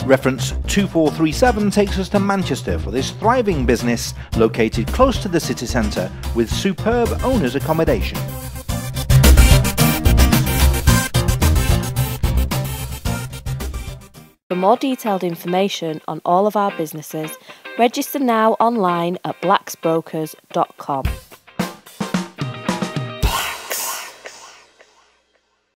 Reference 2437 takes us to Manchester for this thriving business located close to the city centre with superb owners' accommodation. For more detailed information on all of our businesses, register now online at blacksbrokers.com.